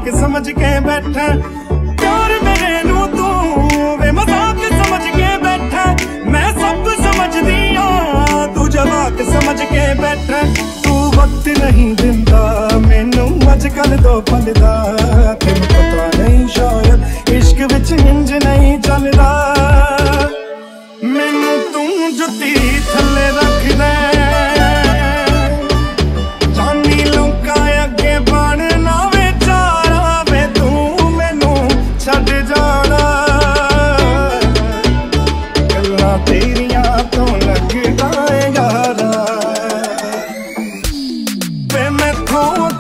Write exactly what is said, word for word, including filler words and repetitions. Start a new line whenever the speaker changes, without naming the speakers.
समझ के बैठा, प्यार मेरे नू तू वे मजाक समझ के बैठा। मैं सब समझ दिया तू जवाक समझ के बैठा। तू वक्त नहीं दिंदा मैनू अजकल दो पल दा, तेनू पता नहीं शायद इश्क विच इंज नहीं चलदा। मैनू तू जुत्ती थल्ले रख दे, जानी लोकां अगे बनना वे चारा वे, तू मैनू छड्ड जाना। गल्लां तेरियां तो लगदा है यारा वे मैथों